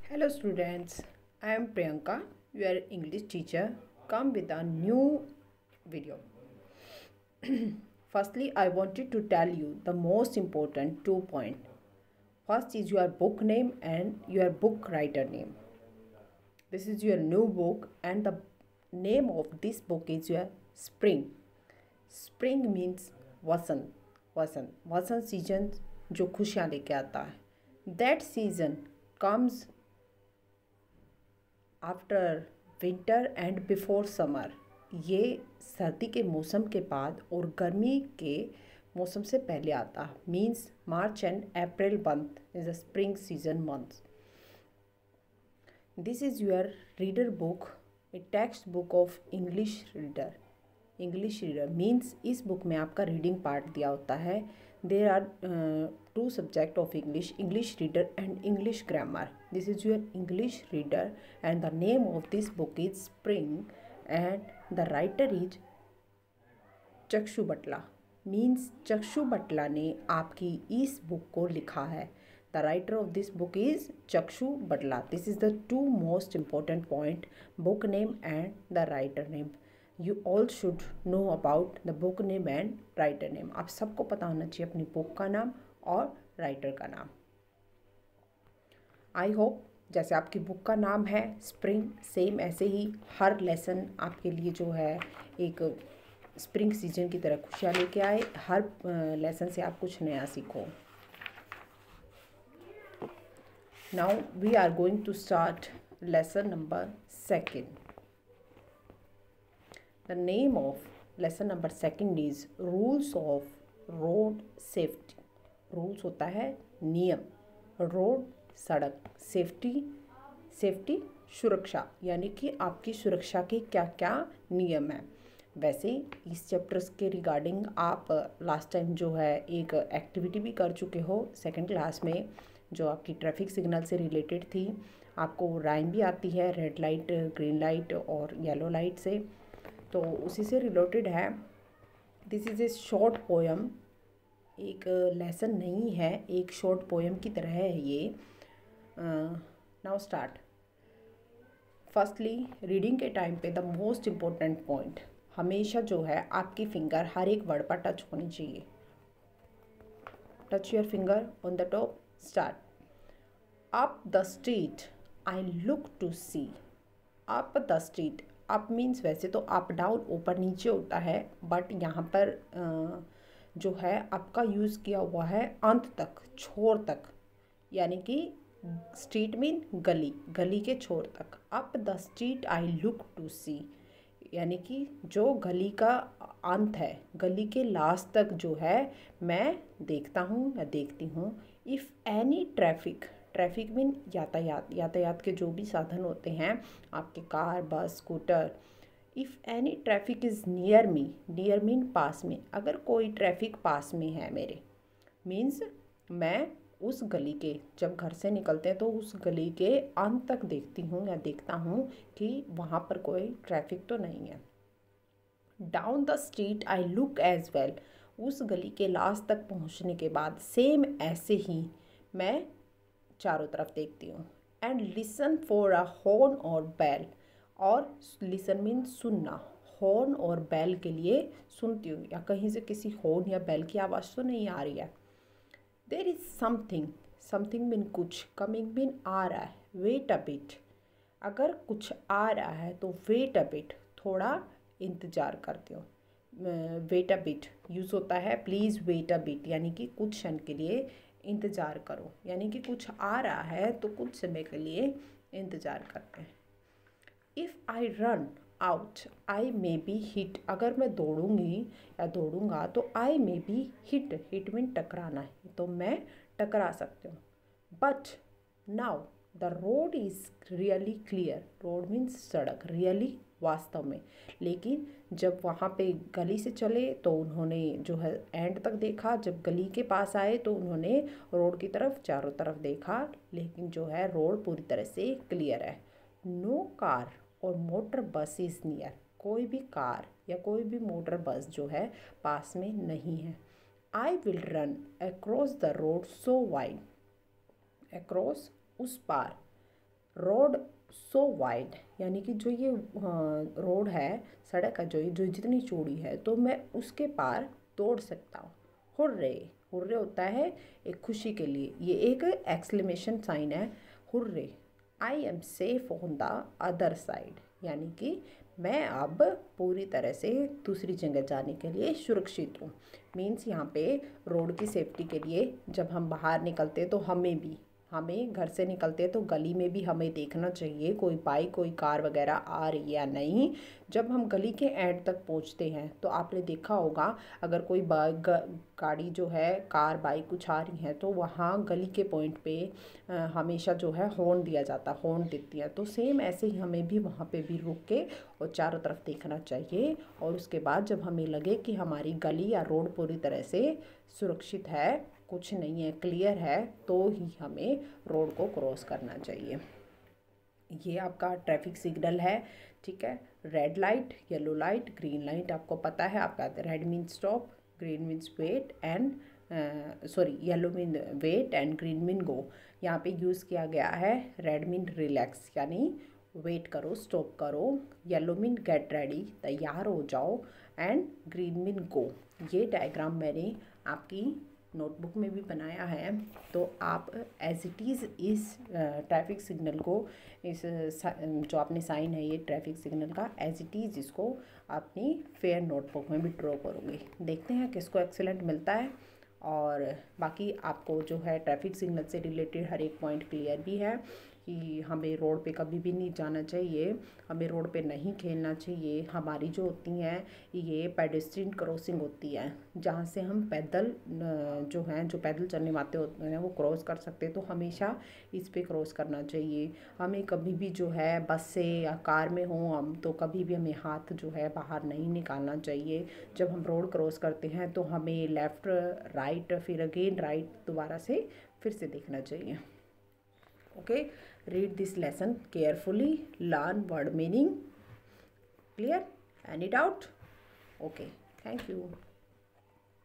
Hello students, I am Priyanka, your English teacher, come with a new video. Firstly, I wanted to tell you the most important 2 points. First is your book name and your book writer name. This is your new book and the name of this book is your Spring. Spring means वसंत season जो खुशियाँ लेके आता है. That season comes after winter and before summer. ये सर्दी के मौसम के बाद और गर्मी के मौसम से पहले आता है. Means March and April month is a spring season month. This is your reader book, a text book of English reader. English reader means इस बुक में आपका रीडिंग पार्ट दिया होता है. There are two subject of English reader and English grammar. This is your English reader and the name of this book is Spring and the writer is Chakshu Batla. Means चक्षु बटला ने आपकी इस book को लिखा है. The writer of this book is Chakshu Batla. This is the two most important point, book name and the writer name. You all should know about the book name and writer name. आप सबको पता होना चाहिए अपनी book का नाम और writer का नाम. आई होप जैसे आपकी बुक का नाम है स्प्रिंग, सेम ऐसे ही हर लेसन आपके लिए जो है एक स्प्रिंग सीजन की तरह खुशियाँ लेके आए. हर लेसन से आप कुछ नया सीखो. Now we are going to start lesson number 2. The name of lesson number 2 is rules of road safety. rules होता है नियम, रोड सड़क, सेफ्टी सुरक्षा, यानी कि आपकी सुरक्षा के क्या क्या नियम हैं. वैसे इस चैप्टर्स के रिगार्डिंग आप लास्ट टाइम जो है एक एक्टिविटी भी कर चुके हो 2nd क्लास में, जो आपकी ट्रैफिक सिग्नल से रिलेटेड थी. आपको राइम भी आती है रेड लाइट, ग्रीन लाइट और येलो लाइट से, तो उसी से रिलेटेड है. This is a short poem. एक लेसन नहीं है, एक शॉर्ट पोएम की तरह है ये. Now start. फर्स्टली रीडिंग के टाइम पे द मोस्ट इम्पोर्टेंट पॉइंट, हमेशा जो है आपकी फिंगर हर एक वर्ड पर टच होनी चाहिए. Touch your finger on the top. Start. Up the street I look to see. Up the street. Up means वैसे तो अप डाउन ऊपर नीचे होता है, बट यहाँ पर जो है आपका यूज़ किया हुआ है अंत तक, छोर तक, यानी कि स्ट्रीट मीन गली, गली के छोर तक. Up the street I look to see, यानी कि जो गली का अंत है, गली के लास्ट तक जो है मैं देखता हूँ या देखती हूँ. इफ़ एनी ट्रैफिक मीन यातायात के जो भी साधन होते हैं आपके, car, bus, scooter. If any traffic is near mean पास में. अगर कोई ट्रैफिक पास में है मेरे, मीन्स मैं उस गली के, जब घर से निकलते हैं तो उस गली के अंत तक देखती हूँ या देखता हूँ कि वहाँ पर कोई ट्रैफिक तो नहीं है. Down the street I look as well. उस गली के लास्ट तक पहुँचने के बाद सेम ऐसे ही मैं चारों तरफ देखती हूँ. And listen for a horn और बैल. और लिसन मीन सुनना, हॉर्न और बैल के लिए सुनती हूँ, या कहीं से किसी हॉर्न या बैल की आवाज़ तो नहीं आ रही है. देर इज़ समथिंग मीन कुछ, कमिंग मीन आ रहा है, वेट अ बिट. अगर कुछ आ रहा है तो वेट अ बिट, थोड़ा इंतज़ार करती हूँ. वेट अ बिट यूज़ होता है प्लीज़ वेट अ बिट, यानी कि कुछ क्षण के लिए इंतज़ार करो, यानी कि कुछ आ रहा है तो कुछ समय के लिए इंतज़ार करते हैं. If I run out I may be hit. अगर मैं दौड़ूंगी या दौड़ूंगा तो I may be hit mean टकराना है, तो मैं टकरा सकती हूँ. But now the road is really clear. Road means सड़क, रियली वास्तव में. लेकिन जब वहाँ पे गली से चले तो उन्होंने जो है एंड तक देखा, जब गली के पास आए तो उन्होंने रोड की तरफ चारों तरफ देखा, लेकिन जो है रोड पूरी तरह से क्लियर है. नो कार और मोटर बस इज़ नियर. कोई भी कार या कोई भी मोटर बस जो है पास में नहीं है. I will run across the road so wide. Across उस पार, रोड सो वाइड, यानी कि जो ये रोड है, सड़क है जो जितनी चौड़ी है तो मैं उसके पार दौड़ सकता हूँ। हुर्रे, हुर्रे होता है एक खुशी के लिए, ये एक एक्सक्लेमेशन साइन है, hooray. I am safe on the other side, यानी कि मैं अब पूरी तरह से दूसरी जगह जाने के लिए सुरक्षित हूँ। मीन्स यहाँ पे रोड की सेफ्टी के लिए जब हम बाहर निकलते तो हमें घर से निकलते तो गली में भी हमें देखना चाहिए कोई बाइक कोई कार वगैरह आ रही है या नहीं। जब हम गली के एंड तक पहुंचते हैं तो आपने देखा होगा अगर कोई गाड़ी जो है कार बाइक कुछ आ रही है तो वहाँ गली के पॉइंट पे हमेशा जो है हॉर्न दिया जाता, हॉर्न देती है। तो सेम ऐसे ही हमें भी वहाँ पे भी रुक के और चारों तरफ देखना चाहिए, और उसके बाद जब हमें लगे कि हमारी गली या रोड पूरी तरह से सुरक्षित है, कुछ नहीं है, क्लियर है, तो ही हमें रोड को क्रॉस करना चाहिए। ये आपका ट्रैफिक सिग्नल है, ठीक है। Red light, yellow light, green light आपको पता है। आपका red means stop, green means wait and yellow mean wait and green mean go. यहाँ पे यूज़ किया गया है रेड मीन रिलैक्स, यानी वेट करो, स्टॉप करो। येलो मीन गेट रेडी, तैयार हो जाओ, एंड ग्रीन मीन गो। ये डायग्राम मैंने आपकी नोटबुक में भी बनाया है, तो आप एज इट इज़ इस ट्रैफिक सिग्नल को, इस जो आपने साइन है ये ट्रैफिक सिग्नल का, एज इट इज़ इसको अपनी फेयर नोटबुक में भी ड्रॉ करोगे। देखते हैं किसको एक्सीलेंट मिलता है। और बाकी आपको जो है ट्रैफिक सिग्नल से रिलेटेड हर एक पॉइंट क्लियर भी है कि हमें रोड पे कभी भी नहीं जाना चाहिए, हमें रोड पे नहीं खेलना चाहिए। हमारी जो होती हैं ये पेडेस्ट्रियन क्रॉसिंग होती है, जहाँ से हम पैदल जो हैं, जो पैदल चलने वाले होते हैं वो क्रॉस कर सकते हैं, तो हमेशा इस पे क्रॉस करना चाहिए। हमें कभी भी जो है बस से या कार में हो हम, तो कभी भी हमें हाथ जो है बाहर नहीं निकालना चाहिए। जब हम रोड क्रॉस करते हैं तो हमें लेफ़्ट राइट फिर अगेन राइट दोबारा से फिर से देखना चाहिए। Okay, read this lesson carefully, learn word meaning. Clear? Any doubt? Okay, thank you.